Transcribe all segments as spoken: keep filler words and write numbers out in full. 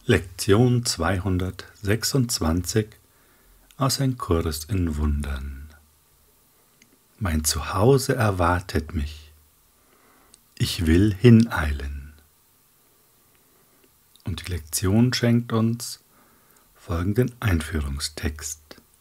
Lektion zweihundertsechsundzwanzig aus Ein Kurs in Wundern. Mein Zuhause erwartet mich. Ich will hineilen. Und die Lektion schenkt uns folgenden Einführungstext.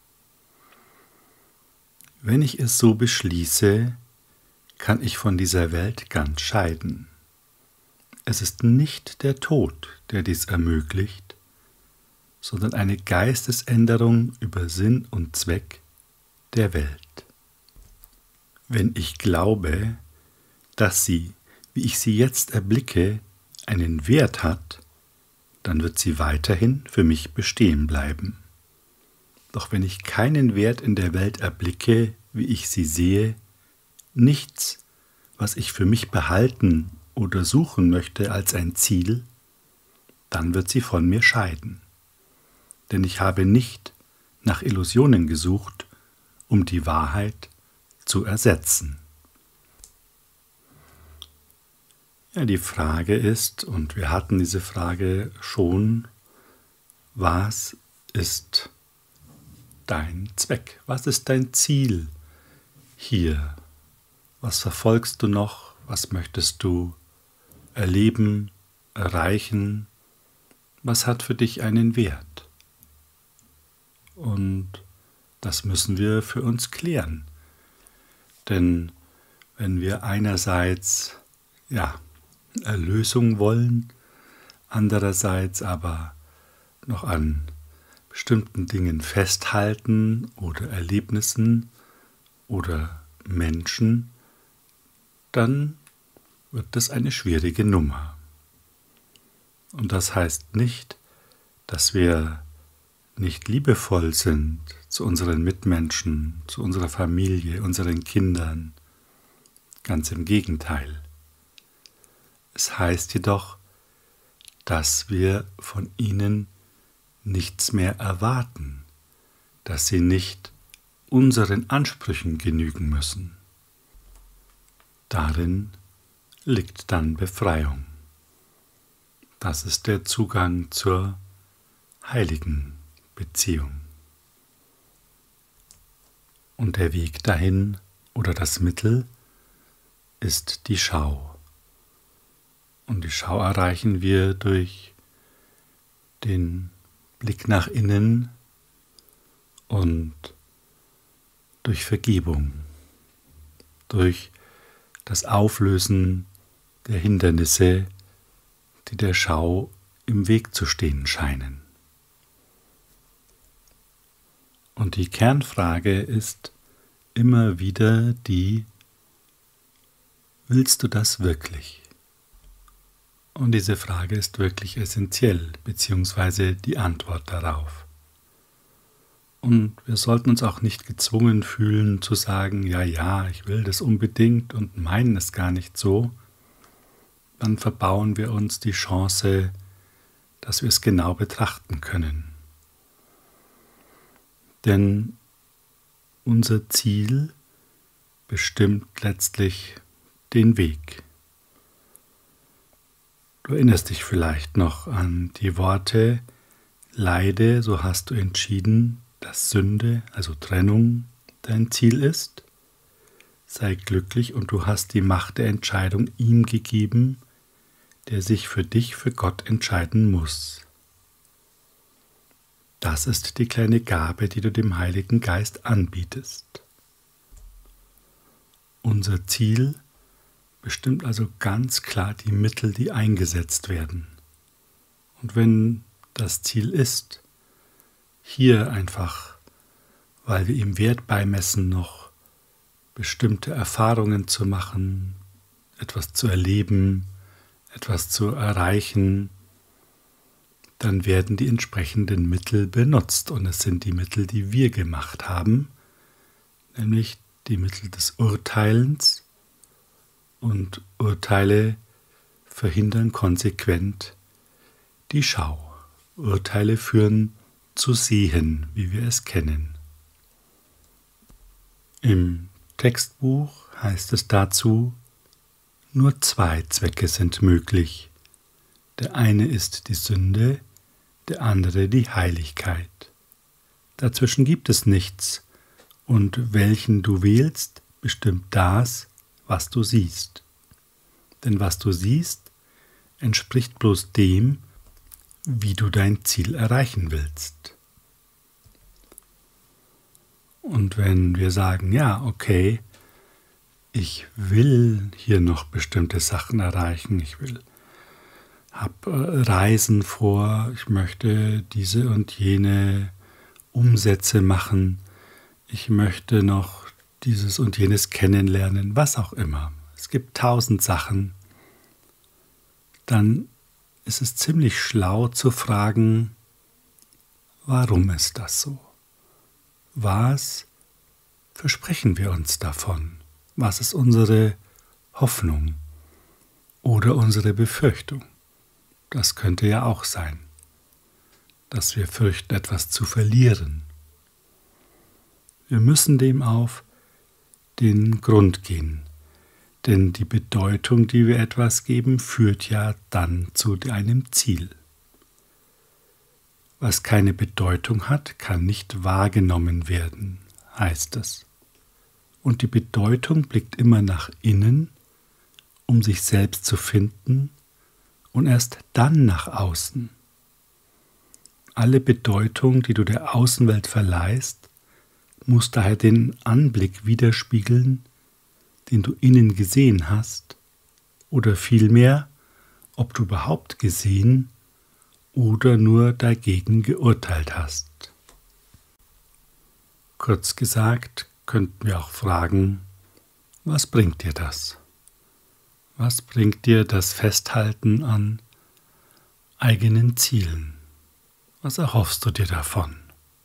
Wenn ich es so beschließe, kann ich von dieser Welt ganz scheiden. Es ist nicht der Tod, der dies ermöglicht, sondern eine Geistesänderung über Sinn und Zweck der Welt. Wenn ich glaube, dass sie, wie ich sie jetzt erblicke, einen Wert hat, dann wird sie weiterhin für mich bestehen bleiben. Doch wenn ich keinen Wert in der Welt erblicke, wie ich sie sehe, nichts, was ich für mich behalten oder suchen möchte als ein Ziel, dann wird sie von mir scheiden. Denn ich habe nicht nach Illusionen gesucht, um die Wahrheit zu ersetzen. Ja, die Frage ist, und wir hatten diese Frage schon, was ist dein Zweck? Was ist dein Ziel hier? Was verfolgst du noch? Was möchtest du erleben, erreichen? Was hat für dich einen Wert? Und das müssen wir für uns klären. Denn wenn wir einerseits ja, Erlösung wollen, andererseits aber noch an bestimmten Dingen festhalten oder Erlebnissen oder Menschen, dann wird das eine schwierige Nummer. Und das heißt nicht, dass wir nicht liebevoll sind zu unseren Mitmenschen, zu unserer Familie, unseren Kindern. Ganz im Gegenteil. Es heißt jedoch, dass wir von ihnen nichts mehr erwarten, dass sie nicht unseren Ansprüchen genügen müssen. Darin liegt dann Befreiung. Das ist der Zugang zur heiligen Beziehung. Und der Weg dahin oder das Mittel ist die Schau. Und die Schau erreichen wir durch den Blick nach innen und durch Vergebung, durch das Auflösen der Hindernisse, die der Schau im Weg zu stehen scheinen. Und die Kernfrage ist immer wieder die: Willst du das wirklich? Und diese Frage ist wirklich essentiell, beziehungsweise die Antwort darauf. Und wir sollten uns auch nicht gezwungen fühlen zu sagen, ja, ja, ich will das unbedingt und meinen es gar nicht so. Dann verbauen wir uns die Chance, dass wir es genau betrachten können. Denn unser Ziel bestimmt letztlich den Weg. Du erinnerst dich vielleicht noch an die Worte: Leide, so hast du entschieden, dass Sünde, also Trennung, dein Ziel ist. Sei glücklich und du hast die Macht der Entscheidung ihm gegeben, der sich für dich, für Gott entscheiden muss. Das ist die kleine Gabe, die du dem Heiligen Geist anbietest. Unser Ziel bestimmt also ganz klar die Mittel, die eingesetzt werden. Und wenn das Ziel ist, hier einfach, weil wir ihm Wert beimessen, noch bestimmte Erfahrungen zu machen, etwas zu erleben, etwas zu erreichen, dann werden die entsprechenden Mittel benutzt. Und es sind die Mittel, die wir gemacht haben, nämlich die Mittel des Urteilens. Und Urteile verhindern konsequent die Schau. Urteile führen zu Sehen, wie wir es kennen. Im Textbuch heißt es dazu: Nur zwei Zwecke sind möglich. Der eine ist die Sünde, der andere die Heiligkeit. Dazwischen gibt es nichts, und welchen du wählst, bestimmt das, was du siehst. Denn was du siehst, entspricht bloß dem, wie du dein Ziel erreichen willst. Und wenn wir sagen, ja, okay, ich will hier noch bestimmte Sachen erreichen, ich will, habe Reisen vor, ich möchte diese und jene Umsätze machen, ich möchte noch dieses und jenes kennenlernen, was auch immer. Es gibt tausend Sachen. Dann ist es ziemlich schlau zu fragen, warum ist das so? Was versprechen wir uns davon? Was ist unsere Hoffnung oder unsere Befürchtung? Das könnte ja auch sein, dass wir fürchten, etwas zu verlieren. Wir müssen dem auf den Grund gehen, denn die Bedeutung, die wir etwas geben, führt ja dann zu einem Ziel. Was keine Bedeutung hat, kann nicht wahrgenommen werden, heißt es. Und die Bedeutung blickt immer nach innen, um sich selbst zu finden, und erst dann nach außen. Alle Bedeutung, die du der Außenwelt verleihst, muss daher den Anblick widerspiegeln, den du innen gesehen hast, oder vielmehr, ob du überhaupt gesehen oder nur dagegen geurteilt hast. Kurz gesagt, könnten wir auch fragen, was bringt dir das? Was bringt dir das Festhalten an eigenen Zielen? Was erhoffst du dir davon?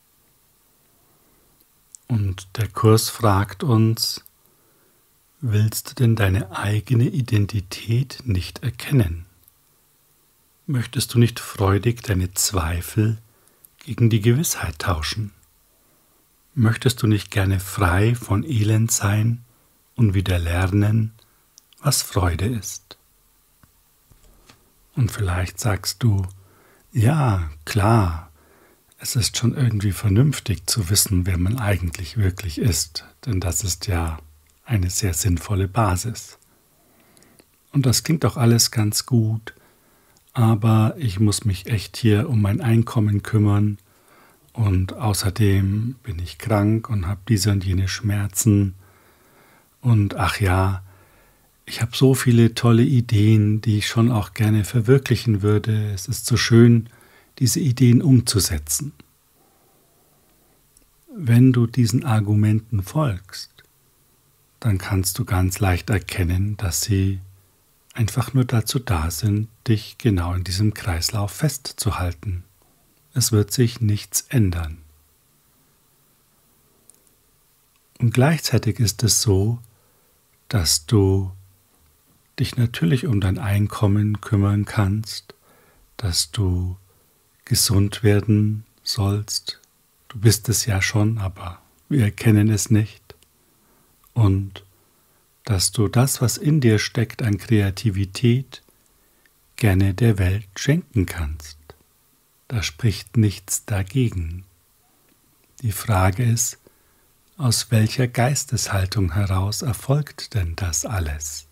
Und der Kurs fragt uns, willst du denn deine eigene Identität nicht erkennen? Möchtest du nicht freudig deine Zweifel gegen die Gewissheit tauschen? Möchtest du nicht gerne frei von Elend sein und wieder lernen, was Freude ist? Und vielleicht sagst du, ja, klar, es ist schon irgendwie vernünftig zu wissen, wer man eigentlich wirklich ist, denn das ist ja eine sehr sinnvolle Basis. Und das klingt auch alles ganz gut, aber ich muss mich echt hier um mein Einkommen kümmern und außerdem bin ich krank und habe diese und jene Schmerzen und ach ja, ich habe so viele tolle Ideen, die ich schon auch gerne verwirklichen würde. Es ist so schön, diese Ideen umzusetzen. Wenn du diesen Argumenten folgst, dann kannst du ganz leicht erkennen, dass sie einfach nur dazu da sind, dich genau in diesem Kreislauf festzuhalten. Es wird sich nichts ändern. Und gleichzeitig ist es so, dass du dich natürlich um dein Einkommen kümmern kannst, dass du gesund werden sollst. Du bist es ja schon, aber wir erkennen es nicht. Und dass du das, was in dir steckt an Kreativität, gerne der Welt schenken kannst. Da spricht nichts dagegen. Die Frage ist, aus welcher Geisteshaltung heraus erfolgt denn das alles?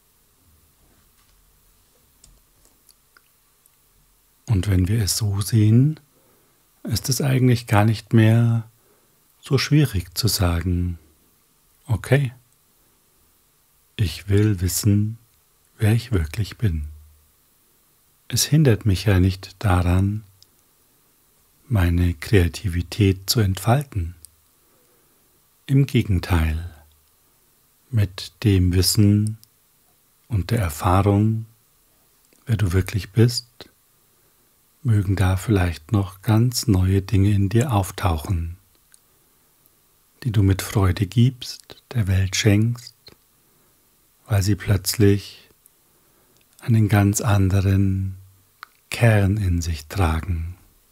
Und wenn wir es so sehen, ist es eigentlich gar nicht mehr so schwierig zu sagen, okay, ich will wissen, wer ich wirklich bin. Es hindert mich ja nicht daran, meine Kreativität zu entfalten. Im Gegenteil, mit dem Wissen und der Erfahrung, wer du wirklich bist, mögen da vielleicht noch ganz neue Dinge in dir auftauchen, die du mit Freude gibst, der Welt schenkst, weil sie plötzlich einen ganz anderen Kern in sich tragen.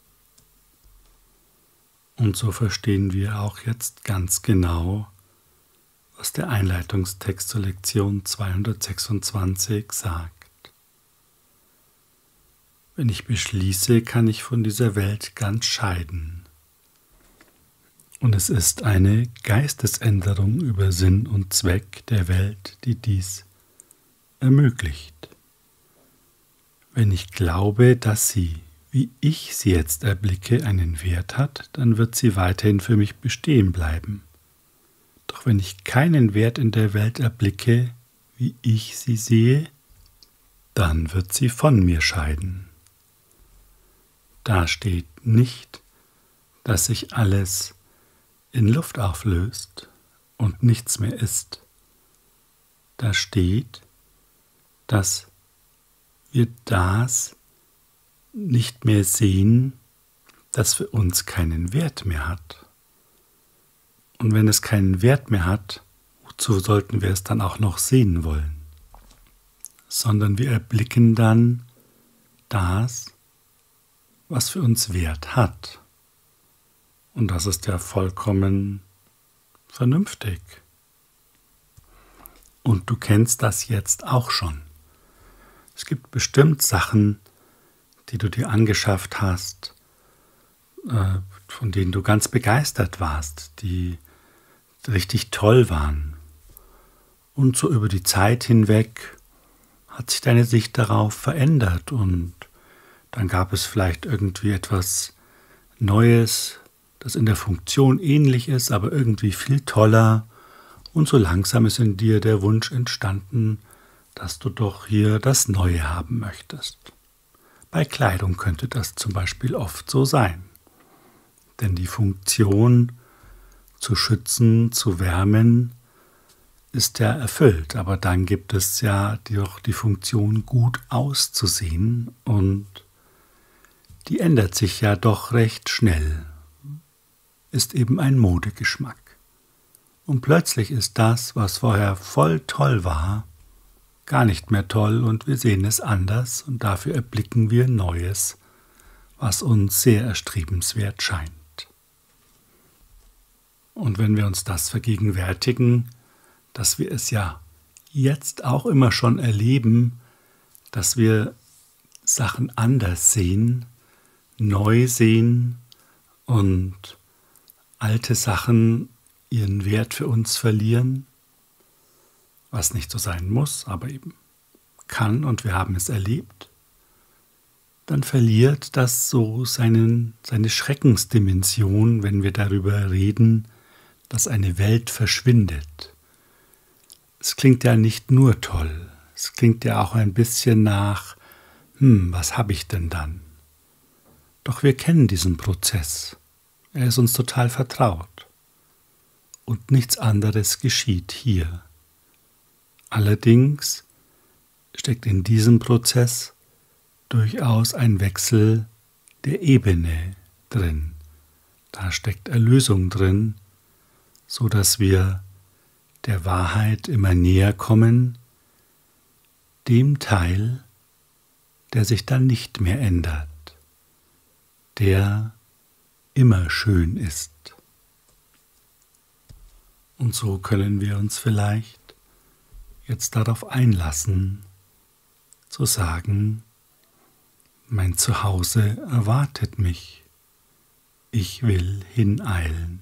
Und so verstehen wir auch jetzt ganz genau, was der Einleitungstext zur Lektion zweihundertsechsundzwanzig sagt. Wenn ich beschließe, kann ich von dieser Welt ganz scheiden. Und es ist eine Geistesänderung über Sinn und Zweck der Welt, die dies ermöglicht. Wenn ich glaube, dass sie, wie ich sie jetzt erblicke, einen Wert hat, dann wird sie weiterhin für mich bestehen bleiben. Doch wenn ich keinen Wert in der Welt erblicke, wie ich sie sehe, dann wird sie von mir scheiden. Da steht nicht, dass sich alles in Luft auflöst und nichts mehr ist. Da steht, dass wir das nicht mehr sehen, das für uns keinen Wert mehr hat. Und wenn es keinen Wert mehr hat, wozu sollten wir es dann auch noch sehen wollen? Sondern wir erblicken dann das, was für uns Wert hat. Und das ist ja vollkommen vernünftig. Und du kennst das jetzt auch schon. Es gibt bestimmt Sachen, die du dir angeschafft hast, äh, von denen du ganz begeistert warst, die richtig toll waren. Und so über die Zeit hinweg hat sich deine Sicht darauf verändert und dann gab es vielleicht irgendwie etwas Neues, das in der Funktion ähnlich ist, aber irgendwie viel toller. Und so langsam ist in dir der Wunsch entstanden, dass du doch hier das Neue haben möchtest. Bei Kleidung könnte das zum Beispiel oft so sein. Denn die Funktion zu schützen, zu wärmen, ist ja erfüllt. Aber dann gibt es ja doch die Funktion, gut auszusehen. Und die ändert sich ja doch recht schnell. Ist eben ein Modegeschmack. Und plötzlich ist das, was vorher voll toll war, gar nicht mehr toll und wir sehen es anders und dafür erblicken wir Neues, was uns sehr erstrebenswert scheint. Und wenn wir uns das vergegenwärtigen, dass wir es ja jetzt auch immer schon erleben, dass wir Sachen anders sehen, neu sehen und alte Sachen ihren Wert für uns verlieren, was nicht so sein muss, aber eben kann und wir haben es erlebt, dann verliert das so seinen, seine Schreckensdimension, wenn wir darüber reden, dass eine Welt verschwindet. Es klingt ja nicht nur toll, es klingt ja auch ein bisschen nach, hm, was habe ich denn dann? Doch wir kennen diesen Prozess, er ist uns total vertraut und nichts anderes geschieht hier. Allerdings steckt in diesem Prozess durchaus ein Wechsel der Ebene drin. Da steckt Erlösung drin, so dass wir der Wahrheit immer näher kommen, dem Teil, der sich dann nicht mehr ändert, der immer schön ist. Und so können wir uns vielleicht jetzt darauf einlassen, zu sagen, mein Zuhause erwartet mich, ich will hineilen.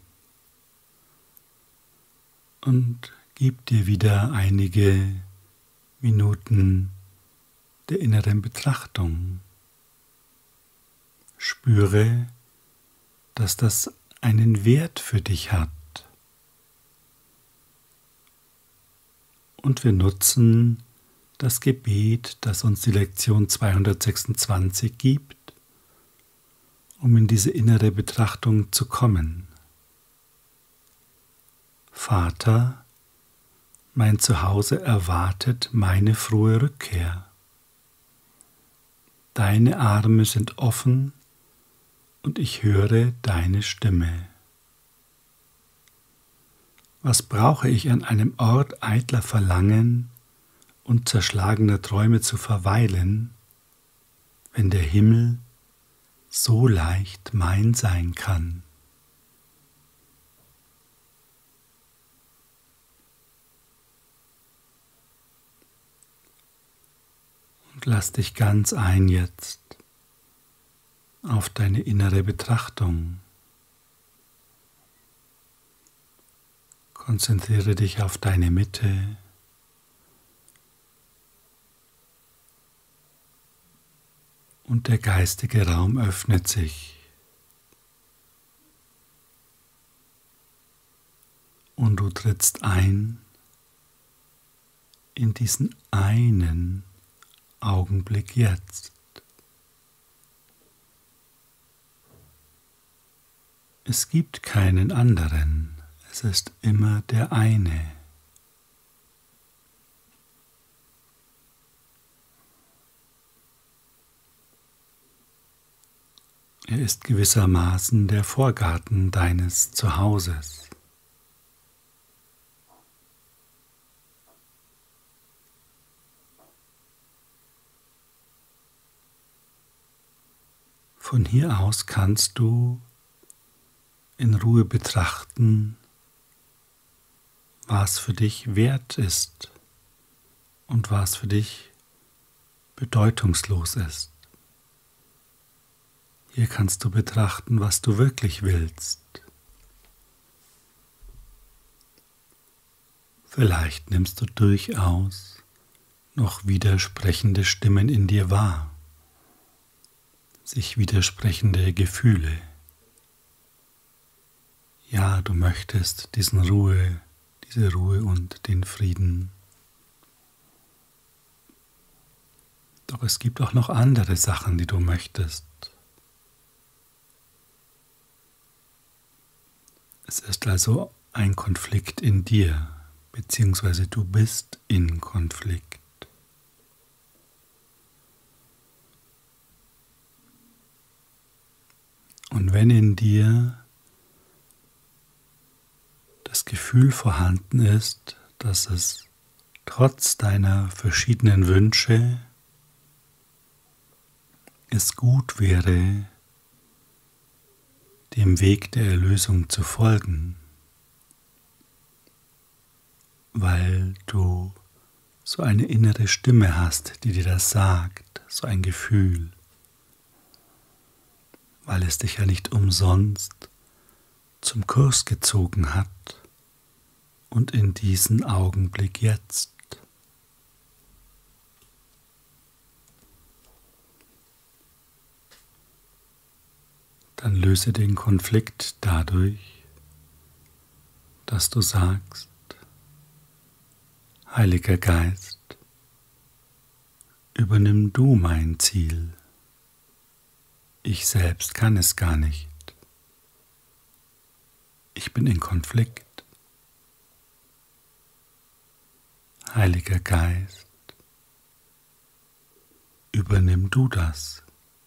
Und gib dir wieder einige Minuten der inneren Betrachtung. Spüre, dass das einen Wert für dich hat. Und wir nutzen das Gebet, das uns die Lektion zweihundertsechsundzwanzig gibt, um in diese innere Betrachtung zu kommen. Vater, mein Zuhause erwartet meine frohe Rückkehr. Deine Arme sind offen und ich höre deine Stimme. Was brauche ich an einem Ort eitler Verlangen und zerschlagener Träume zu verweilen, wenn der Himmel so leicht mein sein kann? Und lass dich ganz ein jetzt auf deine innere Betrachtung. Konzentriere dich auf deine Mitte. Und der geistige Raum öffnet sich. Und du trittst ein in diesen einen Augenblick jetzt. Es gibt keinen anderen, es ist immer der eine. Er ist gewissermaßen der Vorgarten deines Zuhauses. Von hier aus kannst du in Ruhe betrachten, was für dich wert ist und was für dich bedeutungslos ist. Hier kannst du betrachten, was du wirklich willst. Vielleicht nimmst du durchaus noch widersprechende Stimmen in dir wahr, sich widersprechende Gefühle. Ja, du möchtest diesen Ruhe, diese Ruhe und den Frieden. Doch es gibt auch noch andere Sachen, die du möchtest. Es ist also ein Konflikt in dir, beziehungsweise du bist in Konflikt. Und wenn in dir das Gefühl vorhanden ist, dass es trotz deiner verschiedenen Wünsche es gut wäre, dem Weg der Erlösung zu folgen, weil du so eine innere Stimme hast, die dir das sagt, so ein Gefühl, weil es dich ja nicht umsonst zum Kurs gezogen hat und in diesen Augenblick jetzt. Dann löse den Konflikt dadurch, dass du sagst: Heiliger Geist, übernimm du mein Ziel. Ich selbst kann es gar nicht. Ich bin in Konflikt. Heiliger Geist, übernimm du das.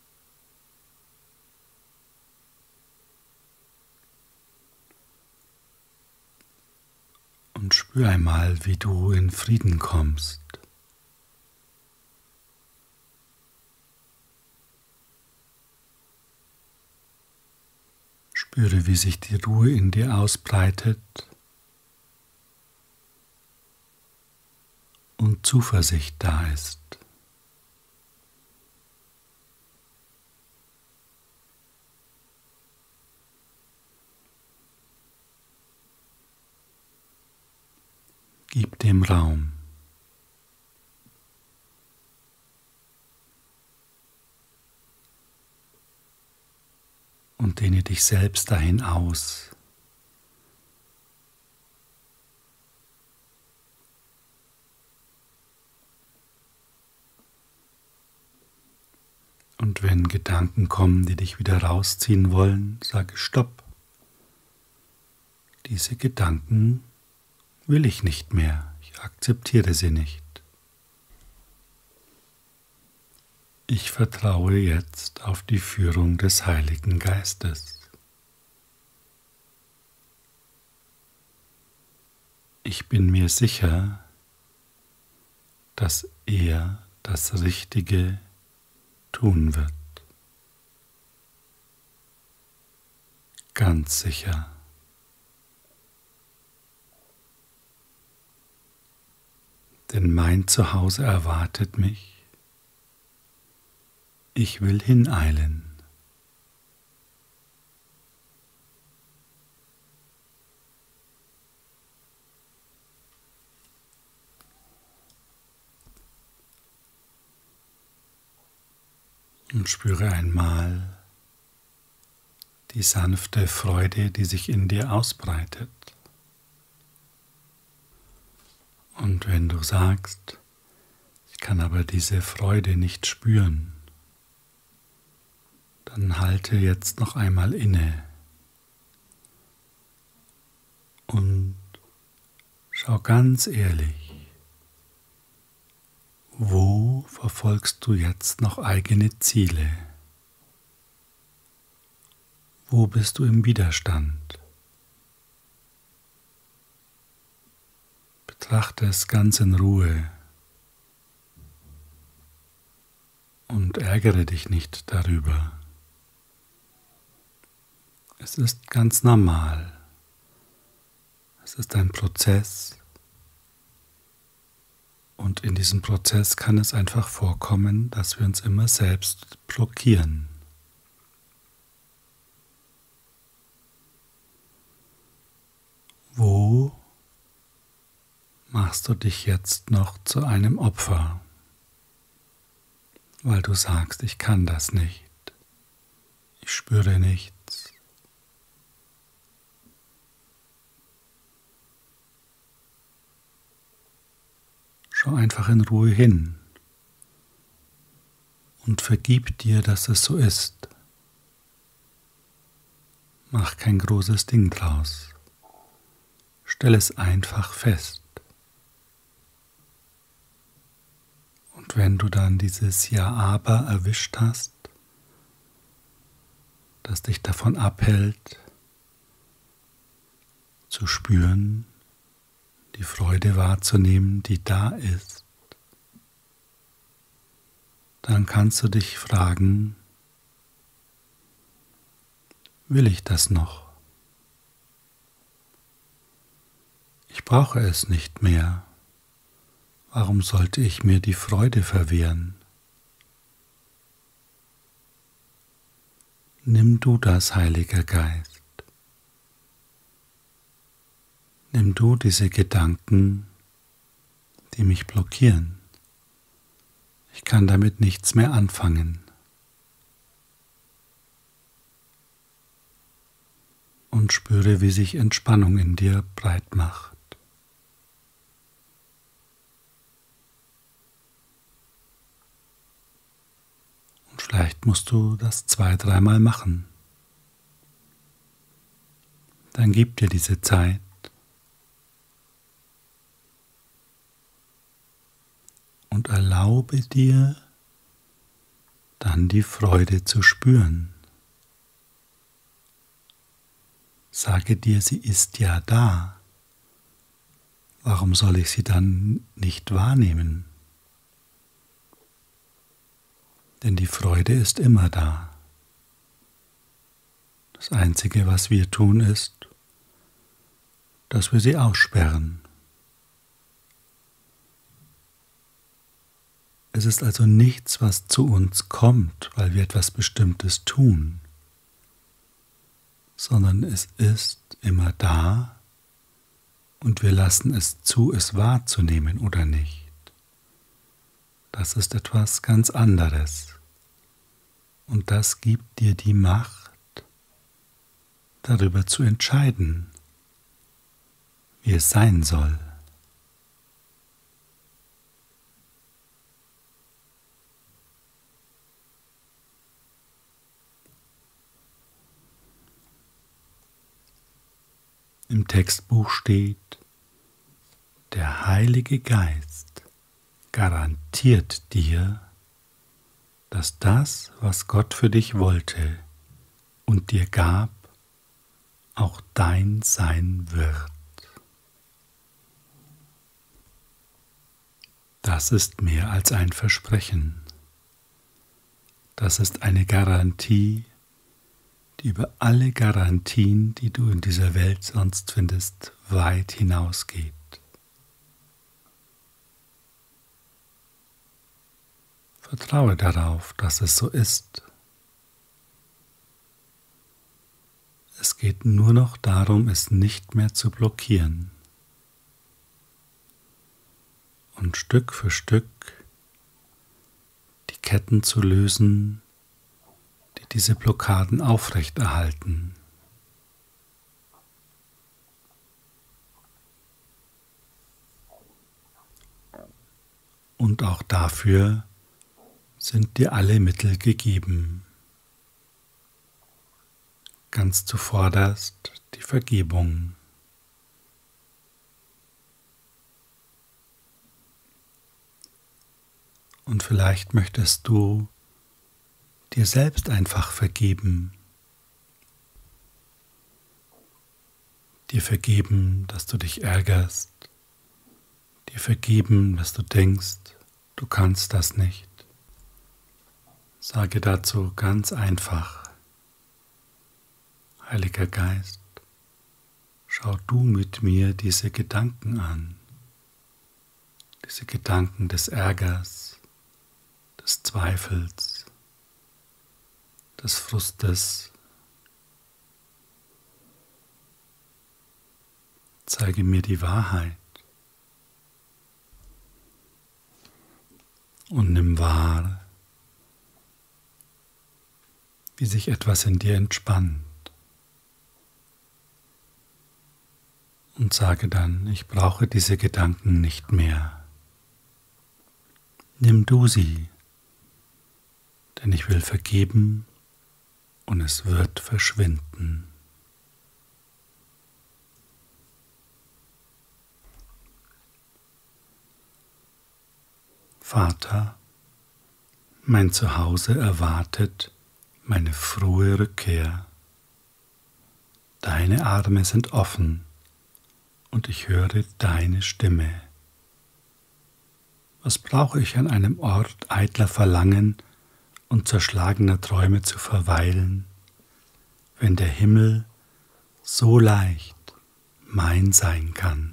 Und spür einmal, wie du in Frieden kommst. Spüre, wie sich die Ruhe in dir ausbreitet und Zuversicht da ist. Gib dem Raum. Und dehne dich selbst dahin aus. Und wenn Gedanken kommen, die dich wieder rausziehen wollen, sage Stopp. Diese Gedanken will ich nicht mehr, ich akzeptiere sie nicht. Ich vertraue jetzt auf die Führung des Heiligen Geistes. Ich bin mir sicher, dass er das Richtige tun wird. Ganz sicher. Denn mein Zuhause erwartet mich. Ich will hineilen. Und spüre einmal die sanfte Freude, die sich in dir ausbreitet. Und wenn du sagst, ich kann aber diese Freude nicht spüren, dann halte jetzt noch einmal inne und schau ganz ehrlich, wo verfolgst du jetzt noch eigene Ziele? Wo bist du im Widerstand? Betrachte es ganz in Ruhe und ärgere dich nicht darüber. Es ist ganz normal. Es ist ein Prozess und in diesem Prozess kann es einfach vorkommen, dass wir uns immer selbst blockieren. Wo machst du dich jetzt noch zu einem Opfer, weil du sagst, ich kann das nicht, ich spüre nichts. Schau einfach in Ruhe hin und vergib dir, dass es so ist. Mach kein großes Ding draus. Stell es einfach fest. Und wenn du dann dieses Ja-Aber erwischt hast, das dich davon abhält, zu spüren, die Freude wahrzunehmen, die da ist, dann kannst du dich fragen, will ich das noch? Ich brauche es nicht mehr. Warum sollte ich mir die Freude verwehren? Nimm du das, Heiliger Geist. Nimm du diese Gedanken, die mich blockieren. Ich kann damit nichts mehr anfangen. Und spüre, wie sich Entspannung in dir breit macht. Und vielleicht musst du das zwei, dreimal machen. Dann gib dir diese Zeit. Und erlaube dir, dann die Freude zu spüren. Sage dir, sie ist ja da. Warum soll ich sie dann nicht wahrnehmen? Denn die Freude ist immer da. Das Einzige, was wir tun, ist, dass wir sie aussperren. Es ist also nichts, was zu uns kommt, weil wir etwas Bestimmtes tun, sondern es ist immer da und wir lassen es zu, es wahrzunehmen oder nicht. Das ist etwas ganz anderes und das gibt dir die Macht, darüber zu entscheiden, wie es sein soll. Im Textbuch steht, der Heilige Geist garantiert dir, dass das, was Gott für dich wollte und dir gab, auch dein sein wird. Das ist mehr als ein Versprechen. Das ist eine Garantie, die über alle Garantien, die du in dieser Welt sonst findest, weit hinausgeht. Vertraue darauf, dass es so ist. Es geht nur noch darum, es nicht mehr zu blockieren. Und Stück für Stück die Ketten zu lösen, diese Blockaden aufrechterhalten. Und auch dafür sind dir alle Mittel gegeben. Ganz zuvorderst die Vergebung. Und vielleicht möchtest du dir selbst einfach vergeben. Dir vergeben, dass du dich ärgerst. Dir vergeben, dass du denkst, du kannst das nicht. Sage dazu ganz einfach: Heiliger Geist, schau du mit mir diese Gedanken an, diese Gedanken des Ärgers, des Zweifels, des Frustes. Zeige mir die Wahrheit und nimm wahr, wie sich etwas in dir entspannt. Und sage dann: Ich brauche diese Gedanken nicht mehr. Nimm du sie, denn ich will vergeben und es wird verschwinden. Vater, mein Zuhause erwartet meine frohe Rückkehr. Deine Arme sind offen und ich höre deine Stimme. Was brauche ich an einem Ort eitler Verlangen und zerschlagener Träume zu verweilen, wenn der Himmel so leicht mein sein kann?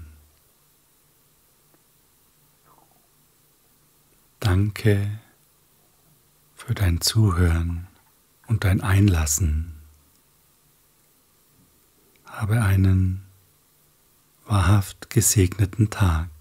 Danke für dein Zuhören und dein Einlassen. Habe einen wahrhaft gesegneten Tag.